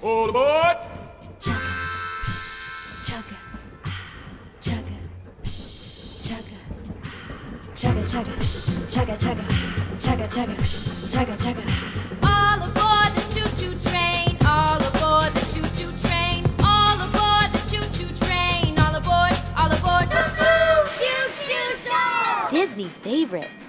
All aboard! Chugga, chugga, chugga, chugga, chugga, chugga, chugga, chugga, chugga, chugga, chugga, chugga. All aboard the choo-choo train. All aboard the choo-choo train. All aboard the choo-choo train. All aboard, choo-choo, choo-choo. Disney favorites.